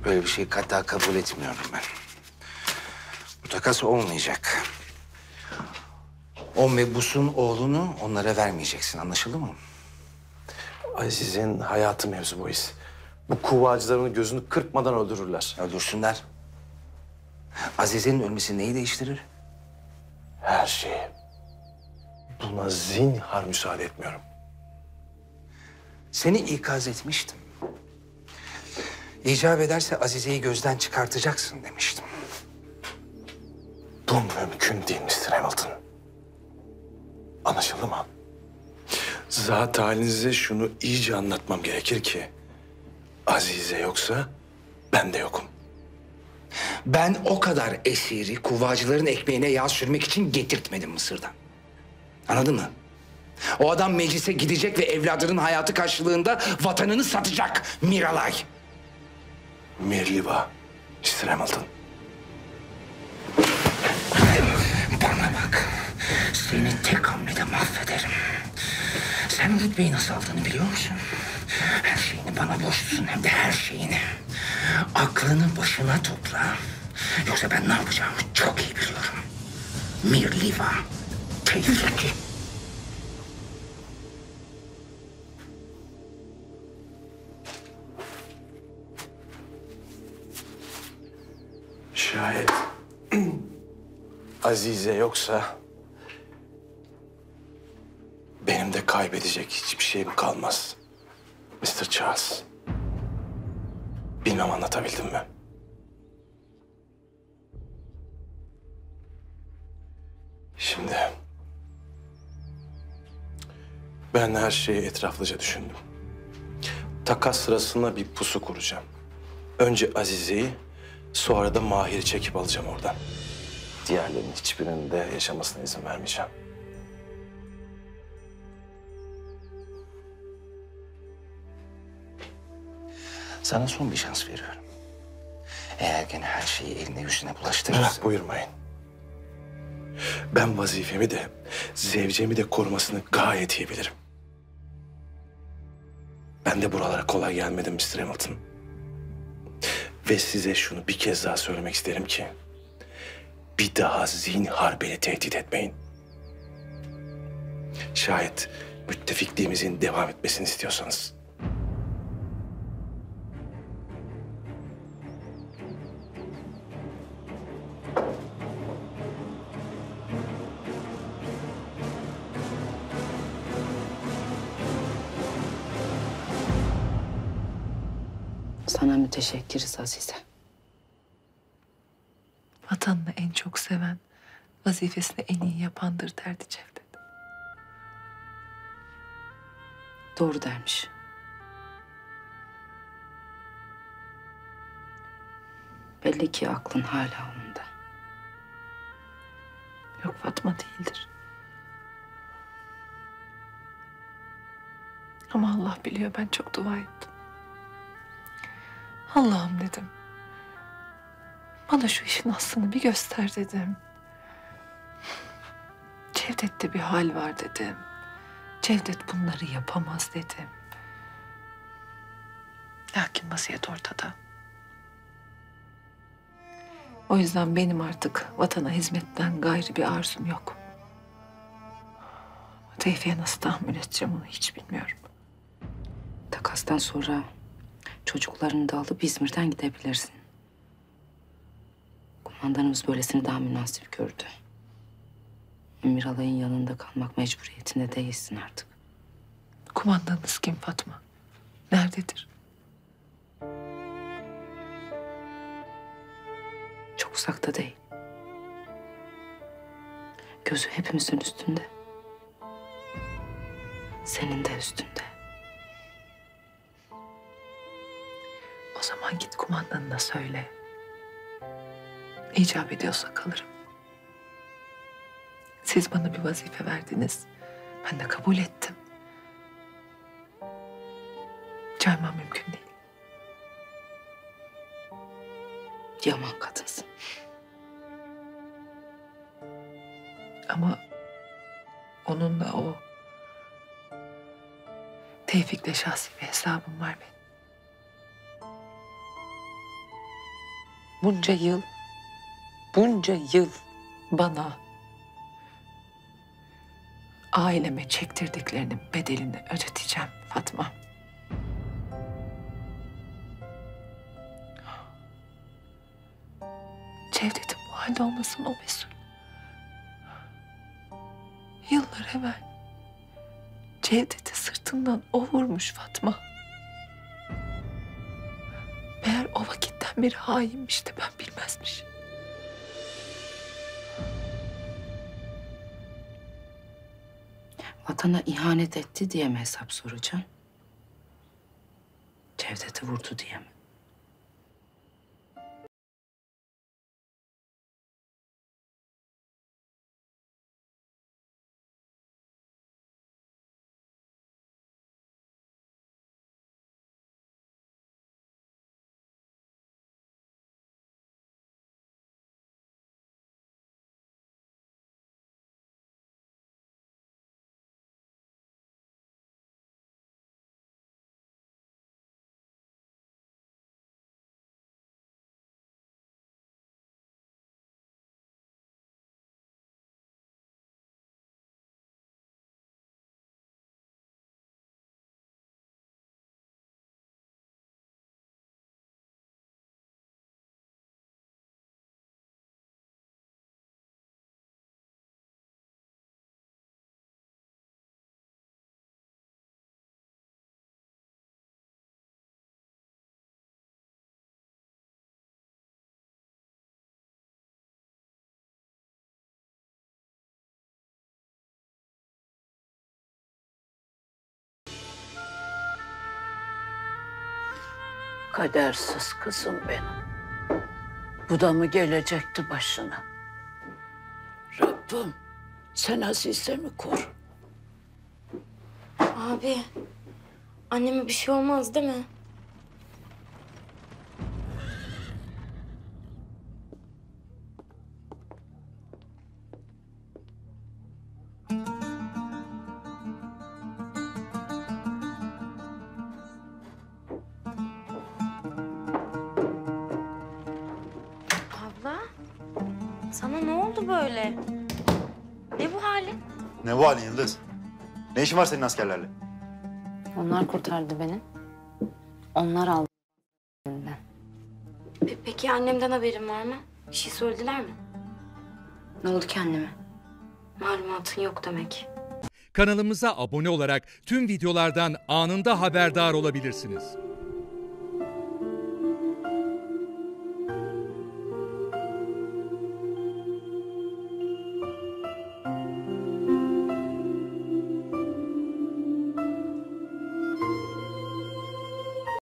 Böyle bir şeyi hatta kabul etmiyorum ben. Bu takas olmayacak. O mebus'un oğlunu onlara vermeyeceksin. Anlaşıldı mı? Aziz'in hayatı mevzu bahis. Bu kuvvacıların gözünü kırpmadan öldürürler. Öldürsünler. Azize'nin ölmesi neyi değiştirir? Her şeyi. Buna zinhar müsaade etmiyorum. Seni ikaz etmiştim. İcap ederse Azize'yi gözden çıkartacaksın demiştim. Bu mümkün değil Mr. Hamilton. Anlaşıldı mı? Zat halinize şunu iyice anlatmam gerekir ki... Azize yoksa ben de yokum. Ben o kadar esiri kuvvacıların ekmeğine yağ sürmek için getirtmedim Mısır'dan. Anladın mı? O adam meclise gidecek ve evladının hayatı karşılığında vatanını satacak Miralay. Mirliva, Mr. Hamilton. Bana bak. Seni tek hamlede mahvederim. Sen rütbeyi nasıl aldığını biliyor musun? Her şeyini bana borçlusun, hem de her şeyini. Aklını başına topla. Yoksa ben ne yapacağımı çok iyi biliyorum. Mirliva, tehlikeli. Şayet Azize yoksa... benim de kaybedecek hiçbir şeyim kalmaz. Mr. Charles. Bilmem anlatabildim mi? Şimdi... ben her şeyi etraflıca düşündüm. Takas sırasında bir pusu kuracağım. Önce Azize'yi, sonra da Mahir'i çekip alacağım oradan. Diğerlerinin hiçbirinin de yaşamasına izin vermeyeceğim. Sana son bir şans veriyorum. Eğer gene her şeyi eline yüzüne bulaştırırsan... Buyurmayın. Ben vazifemi de, zevcemi de korumasını gayet iyi bilirim. Ben de buralara kolay gelmedim Mr. Hamilton. Ve size şunu bir kez daha söylemek isterim ki... bir daha zinhar beni tehdit etmeyin. Şayet müttefikliğimizin devam etmesini istiyorsanız. Sana müteşekkiriz Azize. Vatanını en çok seven, vazifesini en iyi yapandır derdi Cevdet. Doğru dermiş. Belli ki aklın hala onunda. Yok Fatma değildir. Ama Allah biliyor, ben çok dua ettim. Allah'ım dedim. Bana şu işin aslını bir göster dedim. Cevdet'te bir hal var dedim. Cevdet bunları yapamaz dedim. Lakin vaziyet ortada. O yüzden benim artık vatana hizmetten gayrı bir arzum yok. Tevfik'e nasıl tahammül edeceğim onu hiç bilmiyorum. Takastan sonra çocuklarını da alıp İzmir'den gidebilirsin. Kumandanımız böylesini daha münasip gördü. Miralay'ın yanında kalmak mecburiyetinde değilsin artık. Kumandanınız kim Fatma? Nerededir? Çok uzakta değil. Gözü hepimizin üstünde. Senin de üstünde. O zaman git kumandanına söyle. İcap ediyorsa kalırım. Siz bana bir vazife verdiniz. Ben de kabul ettim. Caymam mümkün değil. Yaman kadınsın. Ama onunla o Tevfik'le şahsi bir hesabım var benim. bunca yıl bana, aileme çektirdiklerinin bedelini ödeteceğim Fatma. Cevdet'in bu halde olmasın o mesul. Yıllar evvel Cevdet'i sırtından o vurmuş Fatma. Meğer o vakitten beri hainmiş de ben bilmezmiş. Vatana ihanet etti diye mi hesap soracaksın? Cevdet'i vurdu diye mi? Kadersiz kızım benim. Bu da mı gelecekti başına? Rabbim sen Aziz'emi koru. Abi, anneme bir şey olmaz değil mi? Abla, sana ne oldu böyle? Ne bu halin? Ne bu halin Yıldız? Ne işin var senin askerlerle? Onlar kurtardı beni. Onlar aldı elinden. Peki annemden haberin var mı? Bir şey söylediler mi? Ne oldu ki anneme? Malumatın yok demek. Kanalımıza abone olarak tüm videolardan anında haberdar olabilirsiniz.